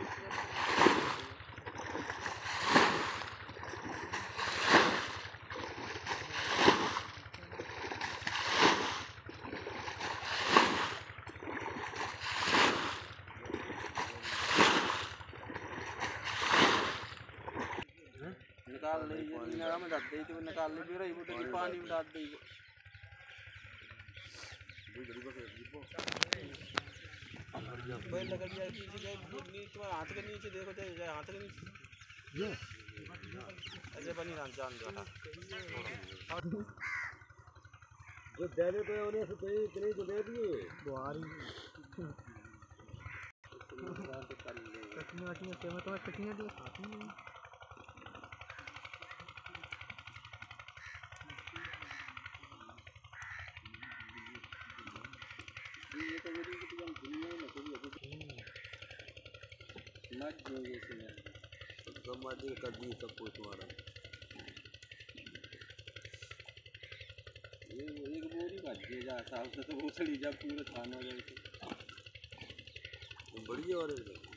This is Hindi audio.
निकाल ले ये में डाल दे तो निकाल ले फिर वो तो पानी में डाल दे भाई लग गया नीचे नीचे हाथ के नीचे देखो जाए हाथ के नीचे ये ऐसे बनी जान दो जो दे दे तो उन्हें से इतने जो दे दिए बुआरी कटनी के में तो कटनी दे खाती नहीं ये तो मेरी की हम दुनिया में कभी अभी मत देंगे इसमें तो मत दे कर दी सब कुछ तुम्हारा ये एक बोरी भज जा साहब से तो भूसड़ी जब पूरे खाना जाए तो बढ़िया और